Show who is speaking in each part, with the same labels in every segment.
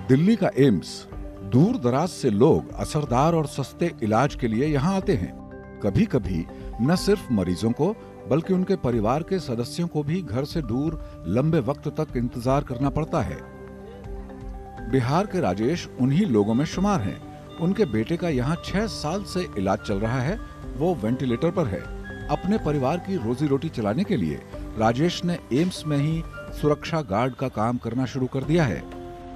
Speaker 1: दिल्ली का एम्स, दूर दराज से लोग असरदार और सस्ते इलाज के लिए यहाँ आते हैं। कभी कभी न सिर्फ मरीजों को बल्कि उनके परिवार के सदस्यों को भी घर से दूर लंबे वक्त तक इंतजार करना पड़ता है। बिहार के राजेश उन्हीं लोगों में शुमार हैं। उनके बेटे का यहाँ 6 साल से इलाज चल रहा है। वो वेंटिलेटर पर है। अपने परिवार की रोजी रोटी चलाने के लिए राजेश ने एम्स में ही सुरक्षा गार्ड का काम करना शुरू कर दिया है।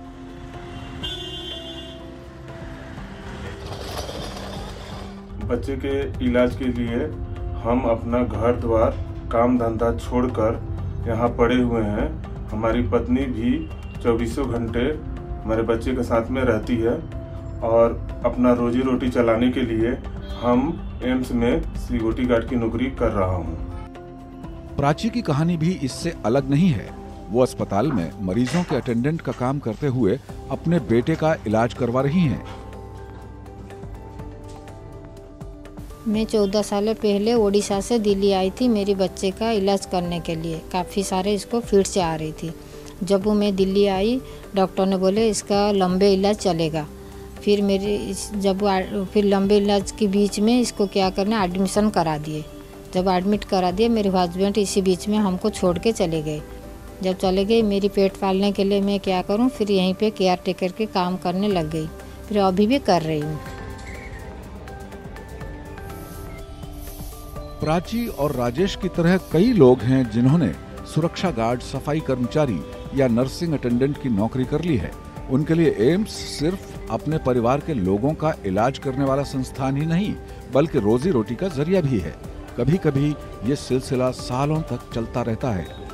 Speaker 2: बच्चे के इलाज के लिए हम अपना घर द्वार काम धंधा छोड़कर यहाँ पड़े हुए हैं। हमारी पत्नी भी 24 घंटे हमारे बच्चे के साथ में रहती है और अपना रोजी रोटी चलाने के लिए हम एम्स में सिक्योरिटी गार्ड की नौकरी कर रहा हूँ।
Speaker 1: प्राची की कहानी भी इससे अलग नहीं है। वो अस्पताल में मरीजों के अटेंडेंट का काम करते हुए अपने बेटे का इलाज करवा रही हैं।
Speaker 3: मैं 14 साल पहले ओडिशा से दिल्ली आई थी मेरे बच्चे का इलाज करने के लिए। काफ़ी सारे इसको फिर से आ रही थी। जब वो मैं दिल्ली आई, डॉक्टर ने बोले इसका लंबे इलाज चलेगा। फिर फिर लंबे इलाज के बीच में इसको क्या करना, एडमिशन करा दिए। जब एडमिट करा दिए, मेरे हस्बैंड इसी बीच में हमको छोड़ के चले गए। जब चले गए, मेरी पेट पालने के लिए मैं क्या करूं, फिर यहीं पे केयर टेकर के काम करने लग गई। फिर अभी भी कर रही हूँ।
Speaker 1: प्राची और राजेश की तरह कई लोग हैं जिन्होंने सुरक्षा गार्ड, सफाई कर्मचारी या नर्सिंग अटेंडेंट की नौकरी कर ली है। उनके लिए एम्स सिर्फ अपने परिवार के लोगों का इलाज करने वाला संस्थान ही नहीं, बल्कि रोजी रोटी का जरिया भी है। कभी कभी ये सिलसिला सालों तक चलता रहता है।